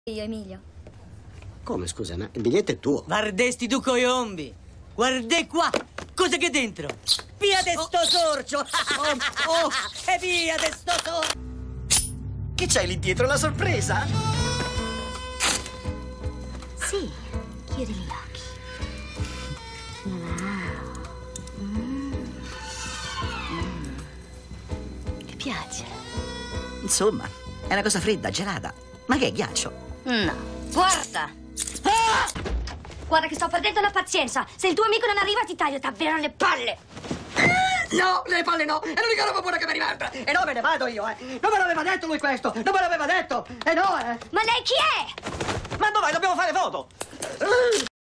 Io, Emilio. Come, scusa, ma il biglietto è tuo? Guardesti tu coi ombi. Guarda qua. Cosa che dentro? Via de sto sorcio. E via de sto sorcio. Che c'hai lì dietro? La sorpresa? Sì, chiudi gli occhi. Ti piace? Insomma, è una cosa fredda, gelata. Ma che è ghiaccio? No. Guarda! Ah! Guarda che sto perdendo la pazienza. Se il tuo amico non arriva ti taglio davvero le palle. No, le palle no! È l'unica roba buona che mi rimanda! E no, me ne vado io, Non me l'aveva detto lui questo! Non me l'aveva detto! E no, Ma lei chi è? Ma dov'è? Dobbiamo fare foto!